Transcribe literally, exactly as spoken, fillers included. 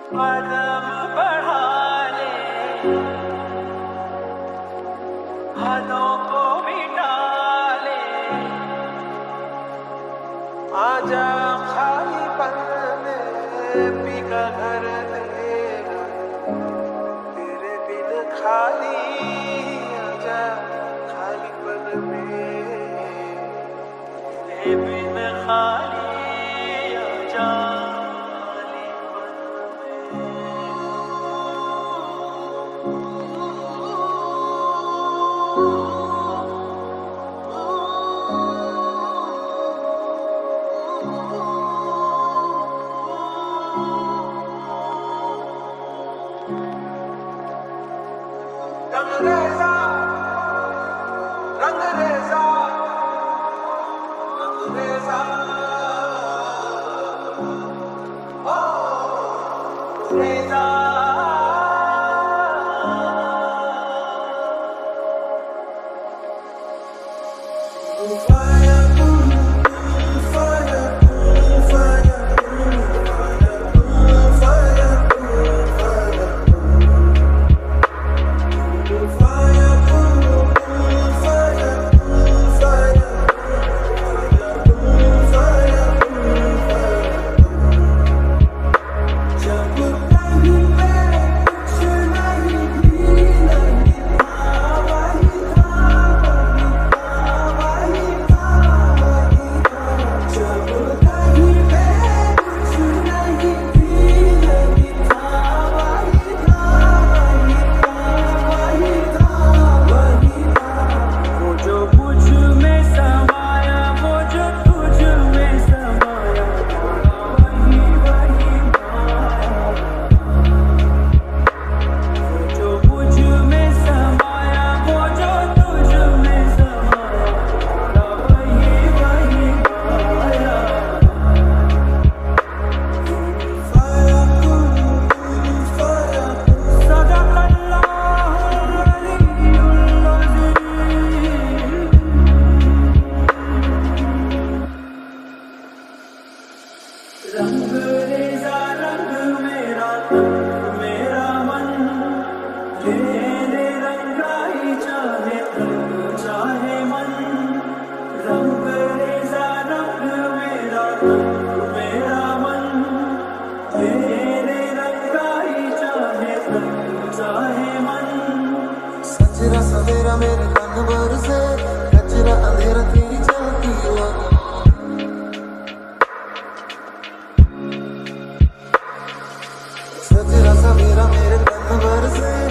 कदम बढ़ा ले, हदों को मिटा ले, आजा खाली पल में पीका घर तेरा, तेरे बिन खाली आजा खाली पल में, तेरे बिन खाली आजा खाली पल रंग रेजा रंग रेजा रंग रेजा ओ रेजा fire रंग रेजा रंग मेरा तन मेरा मन, तेरे रंगा ही चाहे तन चाहे मन। रंग रेजा रंग मेरा तन मेरा मन, तेरे रंगा ही चाहे तन चाहे मन। सजरा सवेरा मेरे तन भर से, कचरा अंधेरा तेरी चलती लगी। सजरा सवेरा मेरे तन भर से,